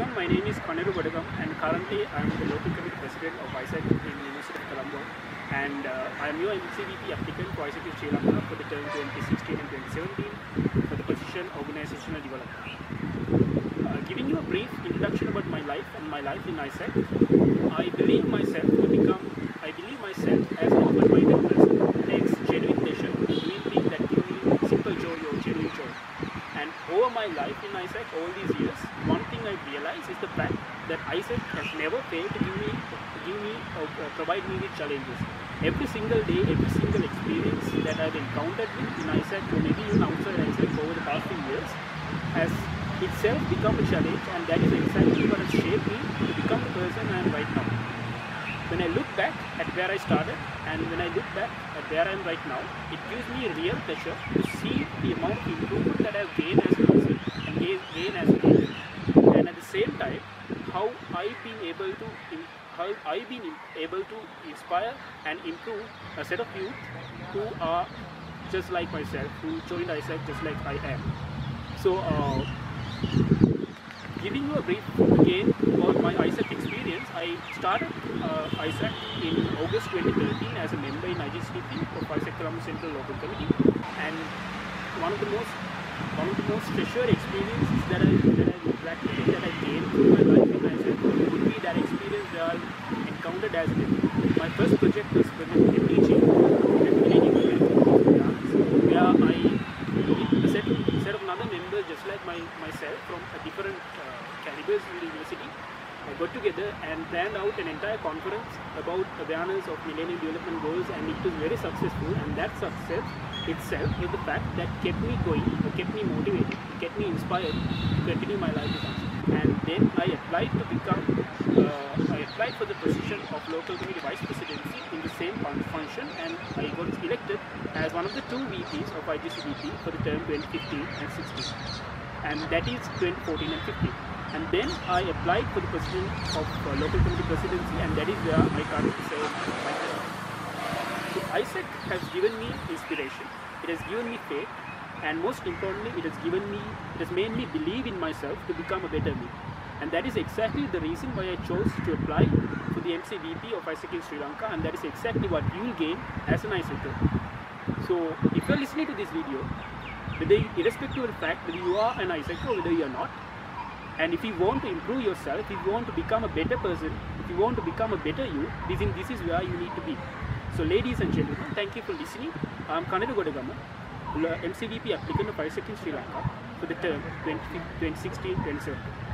everyone, my name is Kaneru Badagam and currently I am the local committee president of ISAC in the University of Colombo, and I am your MCVP applicant for ISAC in Sri Lanka for the term 2016 and 2017 for the position Organizational Development. Giving you a brief introduction about my life and my life in ISAC, I believe myself as an open-minded person who takes genuine pleasure in doing things that give me simple joy or genuine joy. And over my life in ISAC, all these years, one thing I realized is the fact that ISAC has never failed to provide me with challenges. Every single day, every single experience that I've encountered in ISAC or maybe even outside ISAC over the past few years has itself become a challenge, and that is exactly what has shaped me to become the person I am right now. When I look back at where I started and when I look back at where I am right now, it gives me real pleasure to see the amount of improvement that I have gained as a person and gained as a leader. And at the same time, how I've been able to inspire and improve a set of youth who are just like myself, who joined ISAC just like I am. So, giving you a brief again about my ISAC experience, I started ISAC in August 2013 as a member in IGCP of ISAC Colombo Central Local Committee, and one of the most treasured experiences that I gained through my life in ISAC would be that experience that I encountered as a member. My first project was Project MDG, where I with a set of other members just like myself from a different calibers in the university got together and planned out an entire conference about awareness of Millennium Development Goals, and it was very successful, and that success itself was the fact that kept me going, kept me motivated, kept me inspired to continue my life with ISAC. And then I applied for the position of local committee vice presidency in the same function, and I got elected as one of the two VPs of IGCDP for the term 2015 and 16, and that is 2014 and 15. And then I applied for the position of local committee presidency, and that is where I currently serve my term. So ISAC has given me inspiration, it has given me faith, and most importantly, it has made me believe in myself to become a better me. And that is exactly the reason why I chose to apply for the MCVP of ISAC in Sri Lanka, and that is exactly what you will gain as an ISACer. So if you are listening to this video, irrespective of the fact whether you are an ISACer or whether you are not, and if you want to improve yourself, if you want to become a better person, if you want to become a better you, this is where you need to be. So ladies and gentlemen, thank you for listening. I am Kaneru Badagam, MCVP applicant of ISAC in Sri Lanka for the term 2016-2017.